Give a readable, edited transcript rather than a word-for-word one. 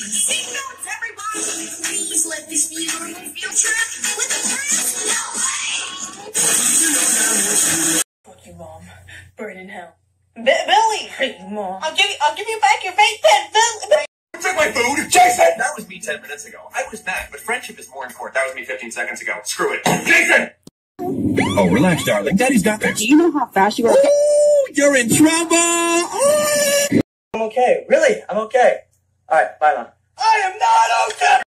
Sidenote, everybody! Please let this be your field trip with the friends. No way! Fuck you, Mom. Burn in hell. Billy! Hey, Mom. I'll give you back your fake pet, Billy! You took my food? Jason! That was me 10 minutes ago. I was mad, but friendship is more important. That was me 15 seconds ago. Screw it. Jason! Oh, relax, darling. Daddy's got this. Do you know how fast you are? Ooh, you're in trouble! Ooh. I'm okay. Really? I'm okay. Alright, bye now. I am not okay!